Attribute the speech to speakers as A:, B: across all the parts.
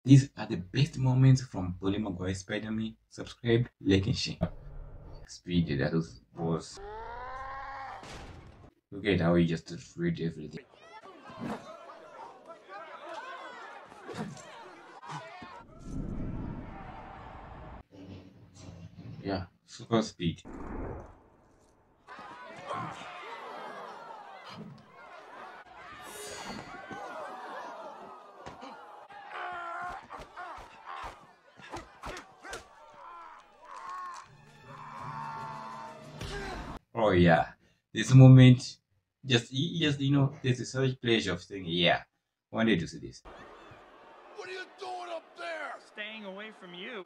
A: These are the best moments from Bully Maguire Spiderman. Subscribe, like, and share. Speed, that was. Look at how he just read everything. Yeah, super speed. Oh yeah, this moment, there's a such pleasure of saying, yeah, wanted to see this.
B: What are you doing up there?
C: Staying away from you.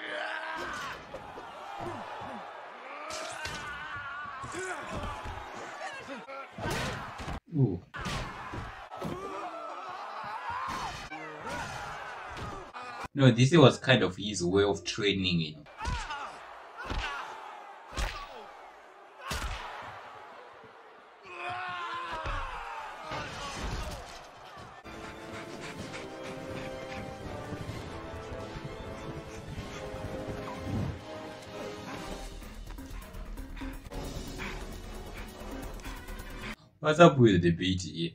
A: Ooh. No, this was kind of his way of training. What's up with the beat here?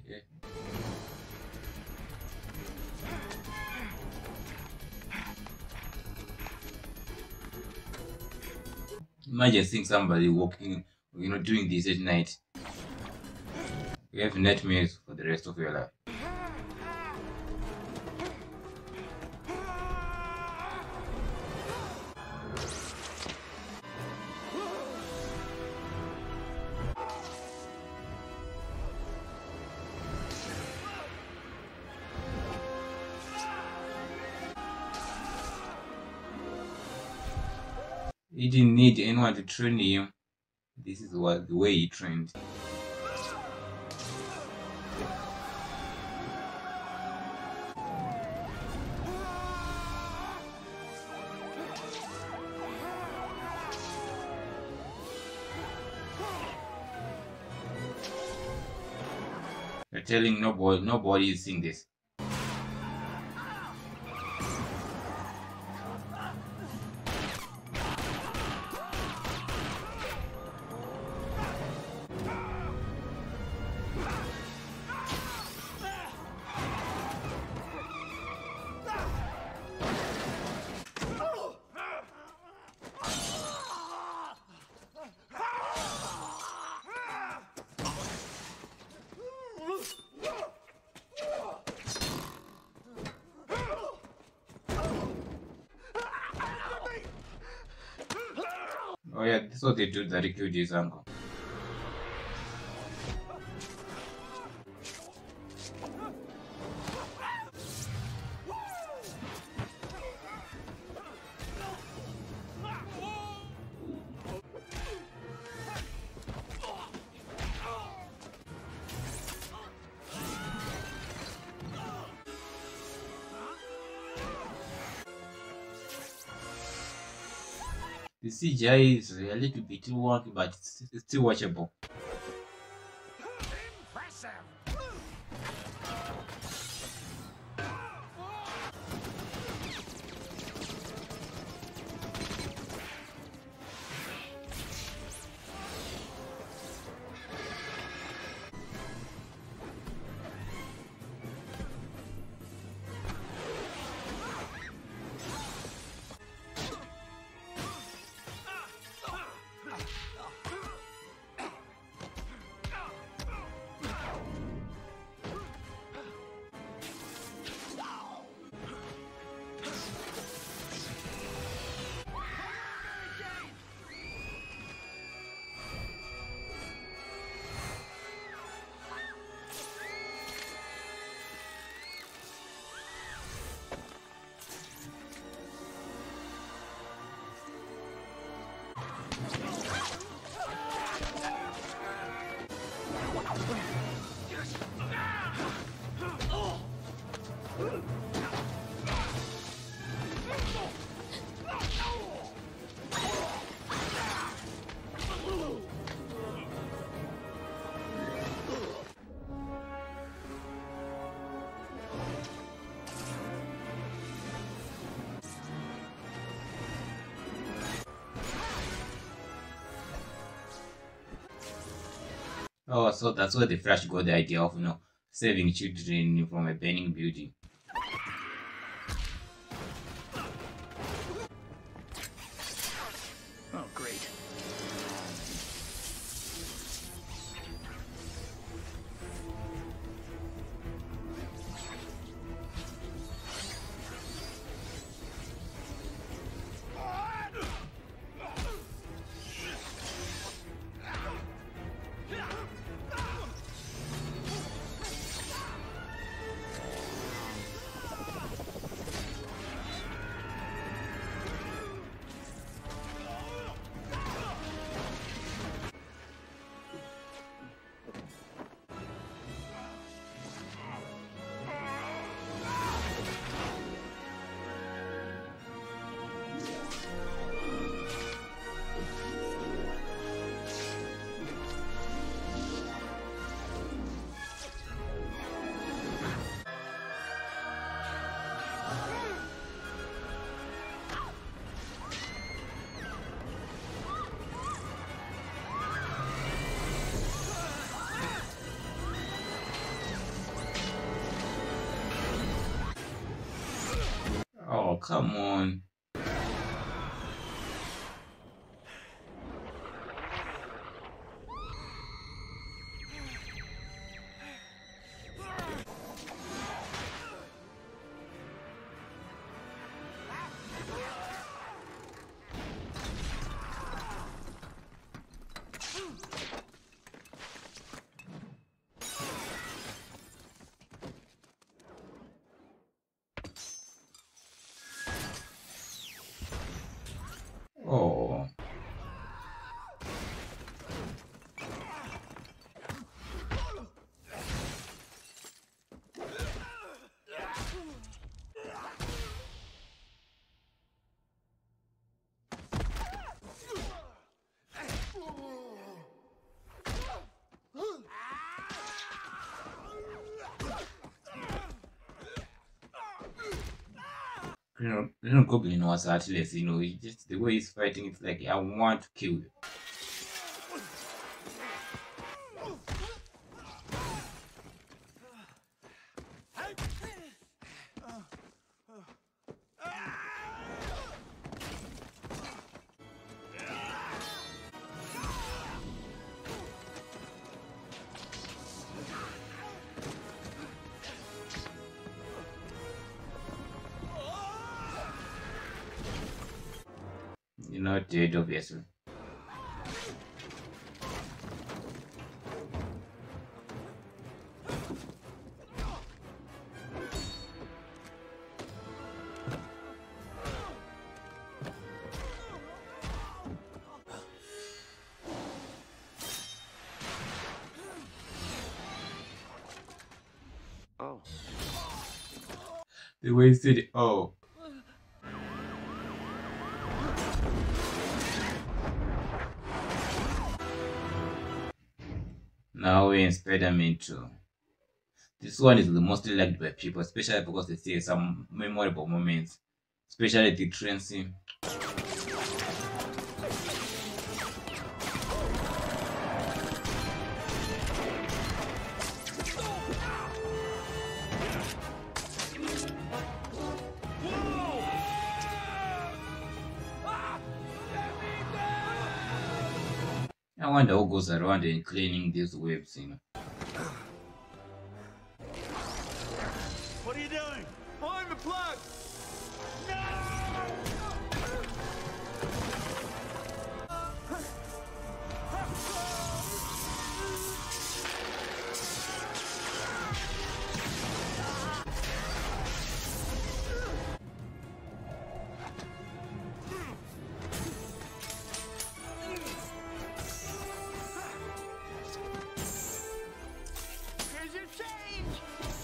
A: Imagine seeing somebody walking, doing this at night. You have nightmares for the rest of your life. He didn't need anyone to train him. This is the way he trained. You're telling nobody is seeing this. Oh yeah, this is what they do that they killed his uncle. The CGI is a little bit wonky, but it's still watchable.
B: Impressive.
A: Oh, so that's where the Flash got the idea of, saving children from a burning building.
C: Oh, great.
A: Oh, come on. Oh. Green Goblin was heartless, just the way he's fighting, it's like, I want to kill you. You're not dead, obviously.
C: Oh.
A: The way he said, oh. Now we're in Spider-Man 2. This one is the most liked by people, especially because they see some memorable moments, especially the train scene. I wonder who goes around and cleaning these webs.
B: What are you doing? Pulling the plug! Here's your change!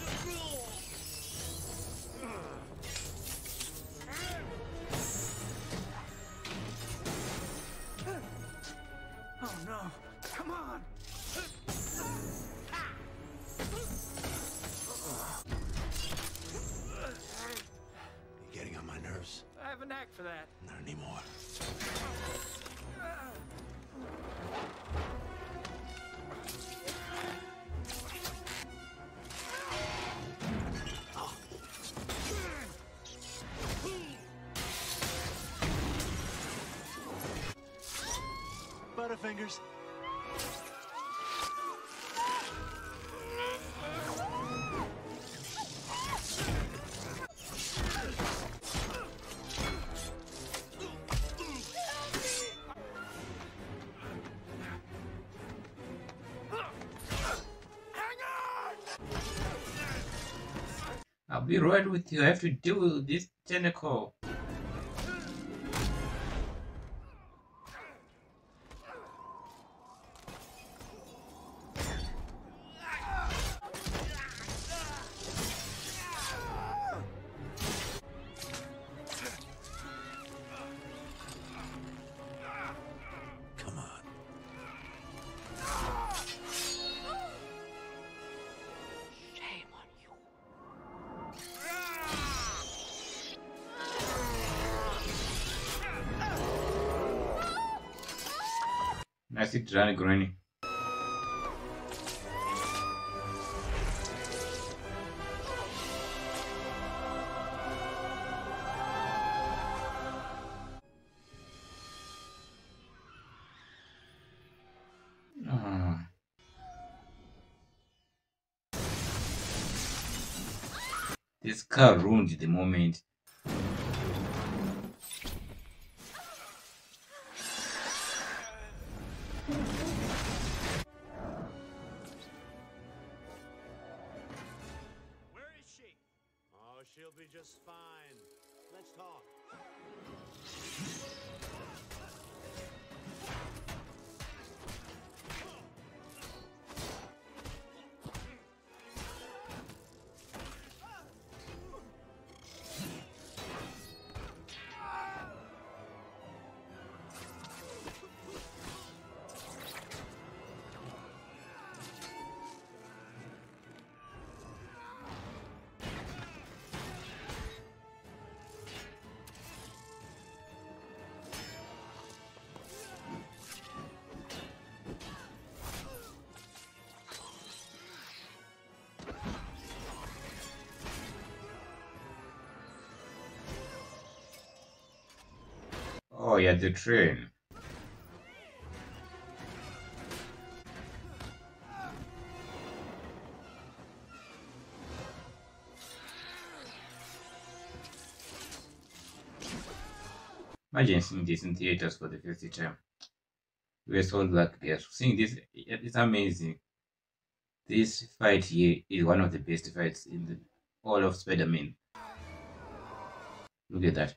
C: Oh, no. Come on.
B: You're getting on my nerves.
C: I have a knack for that.
B: Not anymore. Butterfingers.
A: I'll be right with you. I have to deal with this tentacle.
B: Come on.
C: Shame on you.
A: Nice it, Granny Granny. Ah. This car ruined the moment.
B: Where is she? Oh, she'll be just fine. Let's talk.
A: Oh yeah, the train. Imagine seeing this in theaters for the first time. We were so lucky. Yes, seeing this, it's amazing. This fight here is one of the best fights in the all of Spider-Man. Look at that.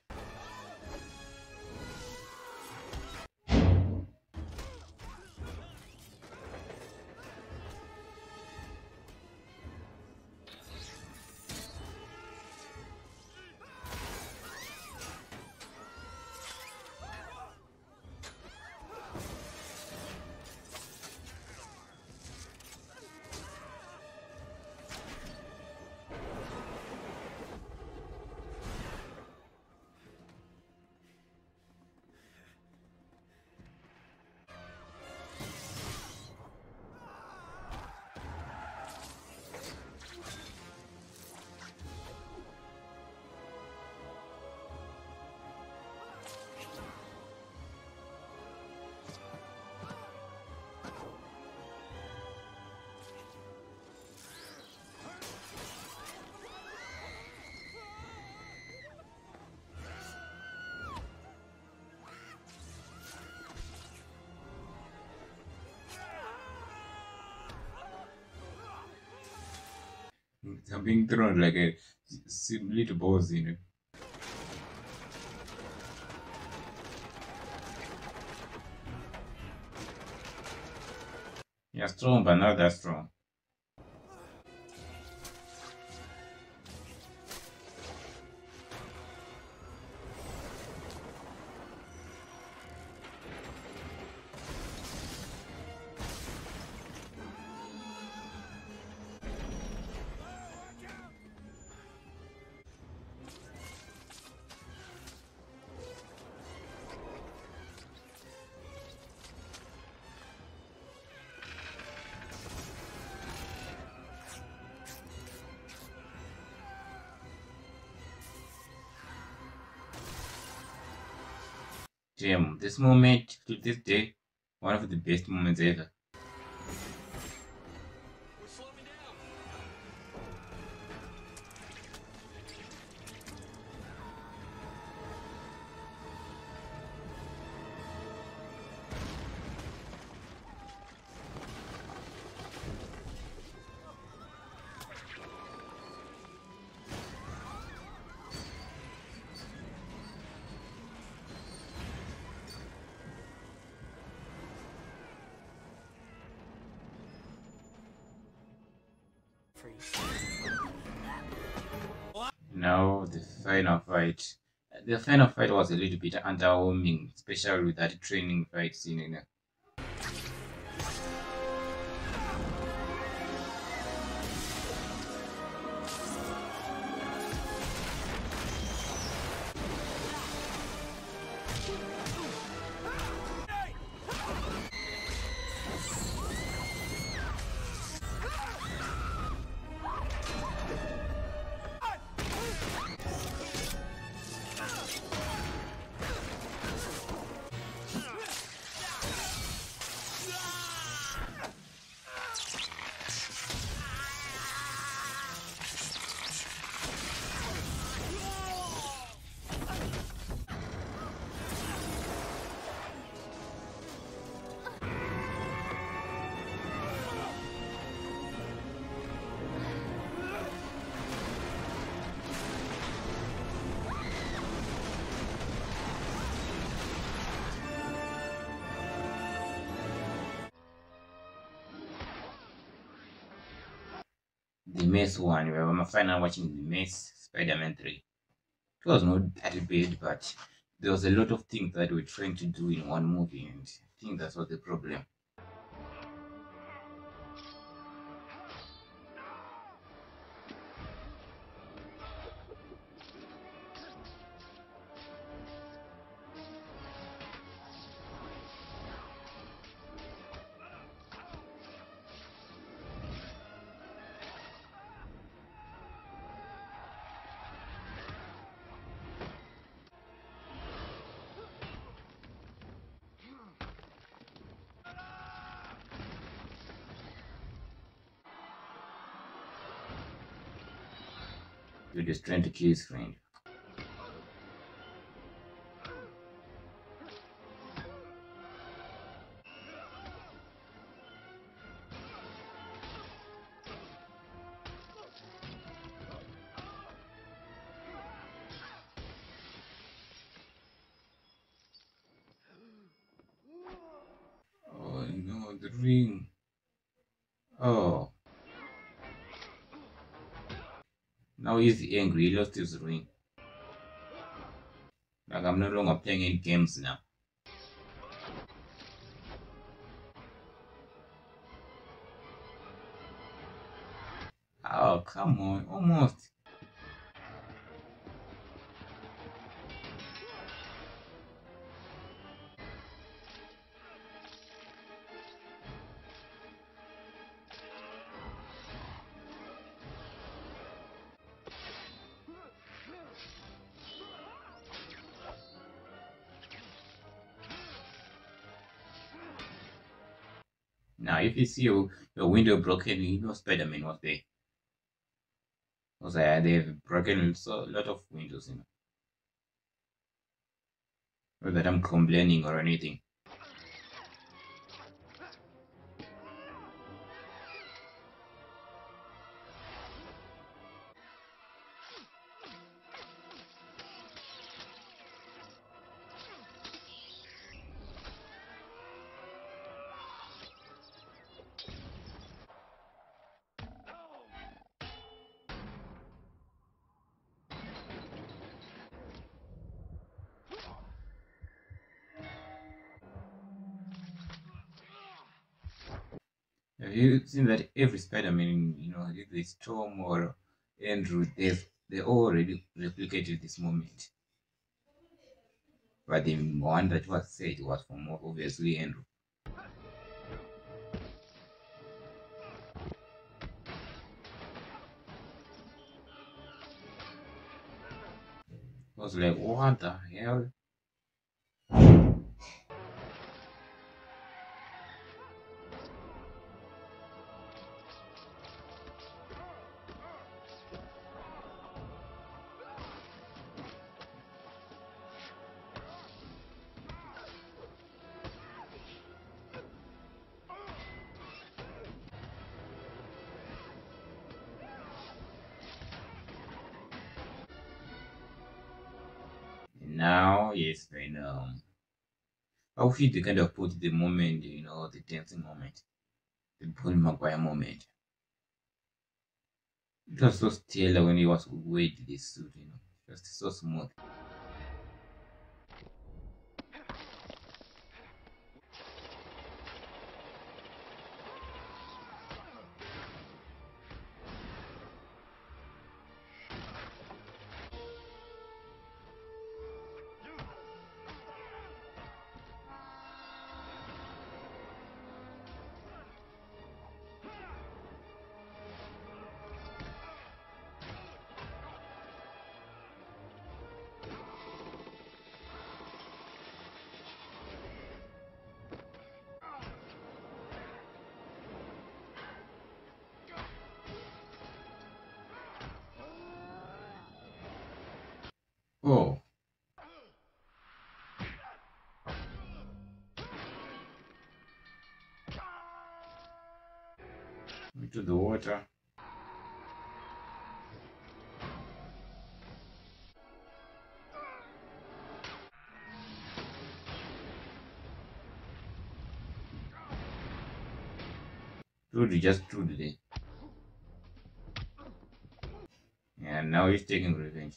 A: I'm being thrown like a little balls, you know. You're strong, but not that strong. Damn, this moment to this day, one of the best moments ever.
B: Slow me down.
A: Now the final fight. The final fight was a little bit underwhelming, especially with that training fight scene in it. The Mace one, we were finally watching the Mace Spider-Man 3. It was not that bad, but there was a lot of things that we were trying to do in one movie, and I think that's what the problem. You're just trying to kill his friend. Oh no, the ring. Oh, now he's angry. He lost his ring. Like, I'm no longer playing any games now. Oh, come on. Almost. Now, if you see your window broken, you know Spider-Man was there. Because they've broken a lot of windows, you know. Not that I'm complaining or anything. Have you seen that every Spider-Man, you know, either it's Tom or Andrew, they already replicated this moment. But the one that was said was from obviously Andrew. I was like, what the hell? yes, Venom. I wish they kind of put the moment, the dancing moment, the Bully Maguire moment. It was so stellar when he was wearing this suit, just so smooth. Oh, into the water. Trudy just Trudy. And now he's taking revenge.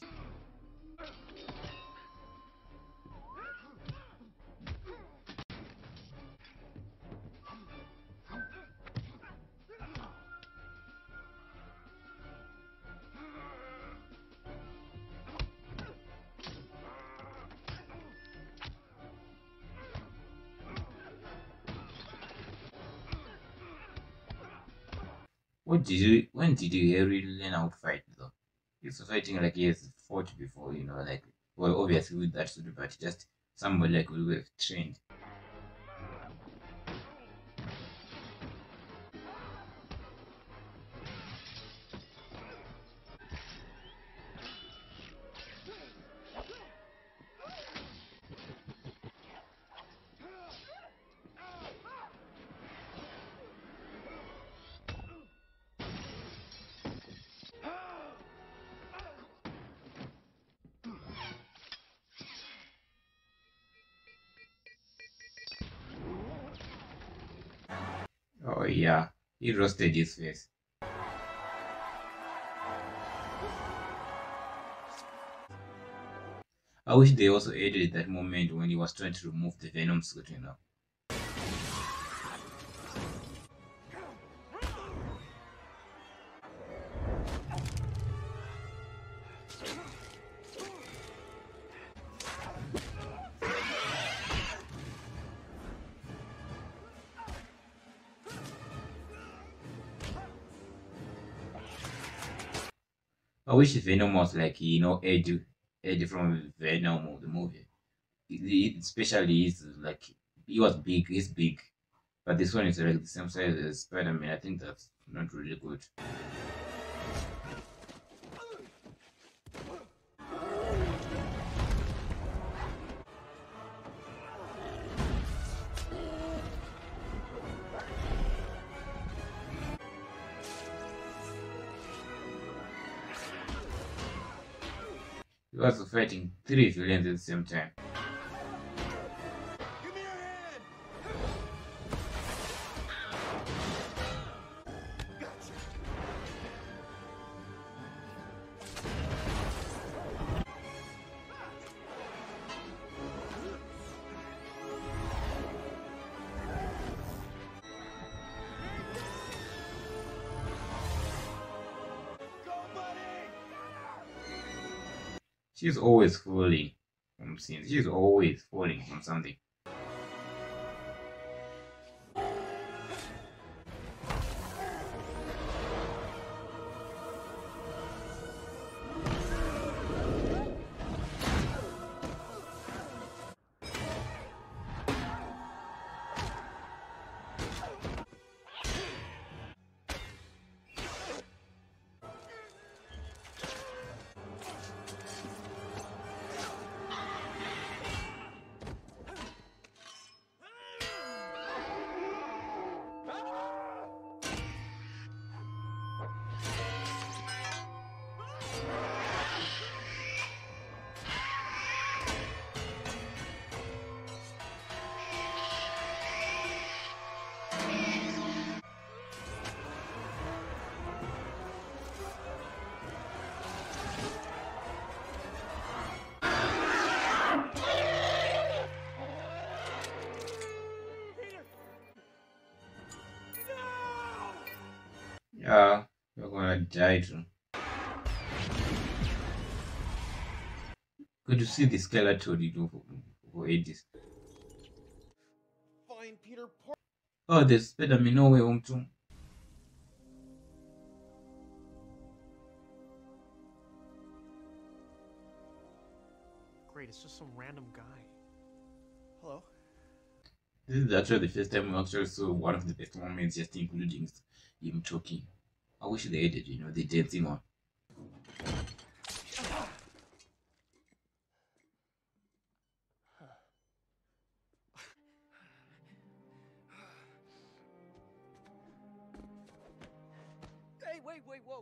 A: When did you really learn how to fight though? He's fighting like he has fought before, like, well, obviously with that suit, but just somebody like we were trained. Oh yeah, he roasted his face. I wish they also added that moment when he was trying to remove the Venom suit. I wish Venom was like, Eddie from Venom, the movie. Especially, he's like, he was big, he's big. But this one is like the same size as Spider-Man. I think that's not really good. He was fighting three villains at the same time.
B: Give me your hand! Gotcha. Go, buddy!
A: She's always falling from scenes. She's always falling from something. die too. Good to see the skeleton you do for ages.
D: Find Peter Parker.
A: Oh, there's Spiderman no way home too.
E: Great, it's just some random guy.
D: Hello.
A: This is actually the first time we actually saw one of the best moments, just including him talking. I wish they added, the dancing on.
C: Hey, wait, whoa.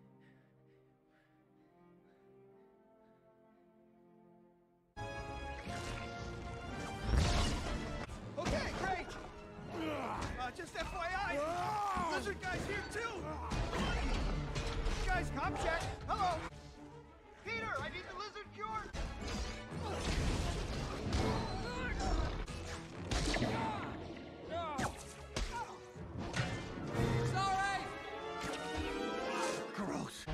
D: Okay, great. Just FYI, Lizard Guy's here too. Guys, cop check. Hello. Peter, I need the lizard cured.
C: It's all right.
D: Gross.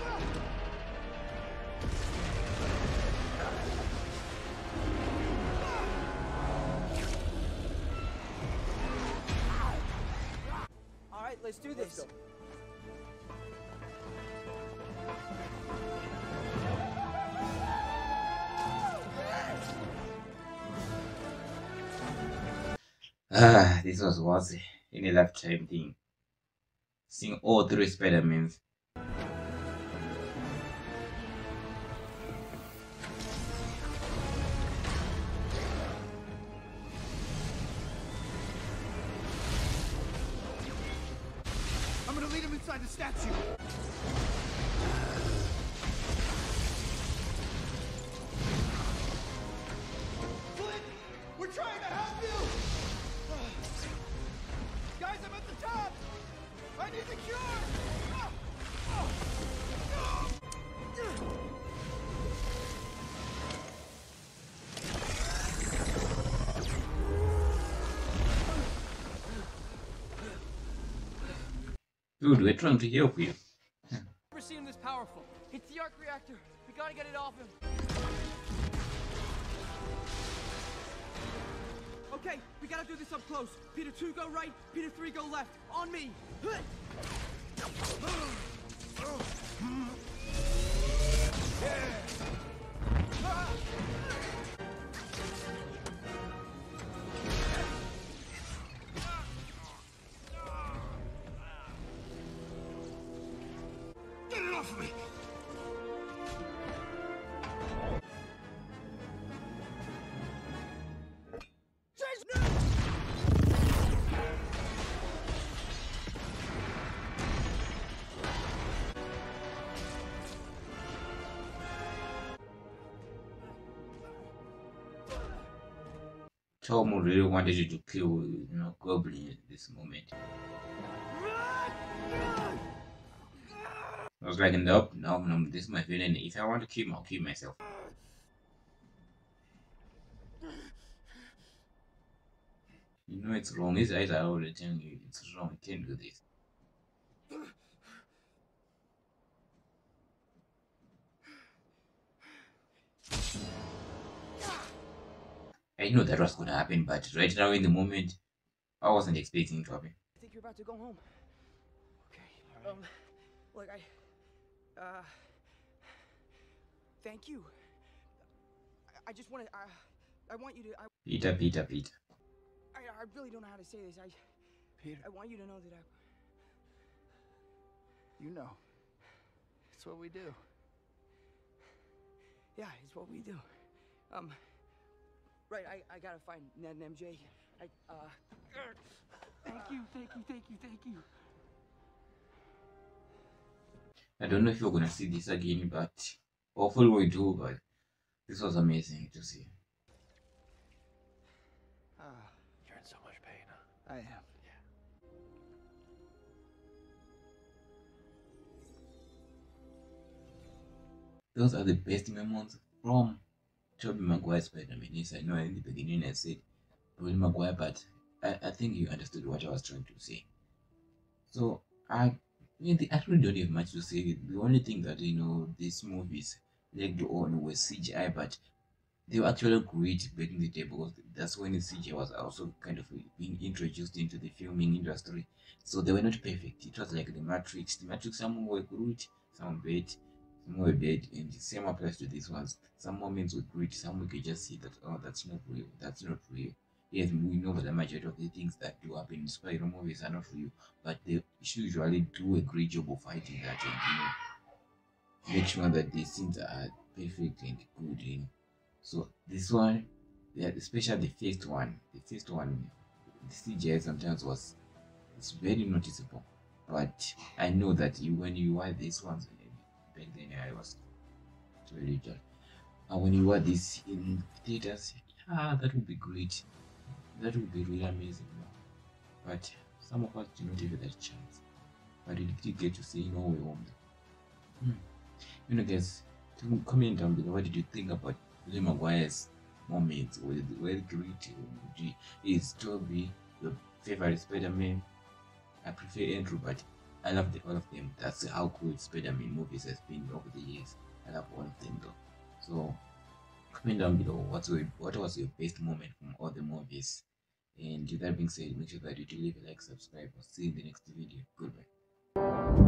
C: All right, let's do this.
A: This was once in a lifetime thing. Seeing all three Spider-Mans.
D: I'm gonna lead him inside the statue. Flint, we're trying to help you. Guys, I'm at the top. I need the cure.
A: Dude, we're trying to help you.
C: Never seen him this powerful. It's the arc reactor. We gotta get it off him. Okay, we gotta do this up close. Peter 2 go right, Peter 3 go left. On me.
D: Get it off of me.
A: Tom really wanted you to kill, Goblin at this moment. I was like, nope, no, this is my villain. If I want to kill him, I'll kill myself. You know it's wrong. His eyes are already telling you it's wrong. You can't do this. I know that was gonna happen, but right now in the moment, I wasn't expecting it to happen.
C: I think you're about to go home. Okay. Look, thank you. I just want to, I want you to,
A: Peter.
C: I really don't know how to say this.
D: Peter,
C: I want you to know that
D: you know, it's what we do.
C: yeah, it's what we do. Right, I gotta find Ned and MJ. Thank you.
A: I don't know if you're gonna see this again, but hopefully we do. But this was amazing to see.
E: You're in so much pain, huh?
D: I am.
A: Those are the best moments from Bully Maguire Spiderman. Yes, I know in the beginning I said Bully Maguire, but I think you understood what I was trying to say. So I really don't have much to say. The only thing that these movies lagged on was CGI, but they were actually great back in the day because that's when the CGI was also kind of being introduced into the filming industry. So they were not perfect. It was like the Matrix. The Matrix, some were good, some were bad, some were bad, and the same applies to these ones. Some moments were great, some we could just see that that's not real. That's not real. Yes, we know that the majority of the things that do happen in spider movies are not real, but they usually do a great job of fighting that and make sure that the scenes are perfect and good. So this one, yeah, especially the first one, the CGI sometimes was it's very noticeable. But I know that when you watch these ones back then, I was really judged. And when you watch this in theaters, yeah, that would be great. That would be really amazing. But some of us do not have that chance. But we did get to see no way home. Guys, comment down below. What did you think about Bully Maguire's moments? Were great? Is Toby your favorite Spider-Man? I prefer Andrew, but I love all of them. That's how cool Spider-Man movies has been over the years. I love all of them though. So comment down below what was your best moment from all the movies. And with that being said, make sure that you do leave a like, subscribe, or see you in the next video. Goodbye.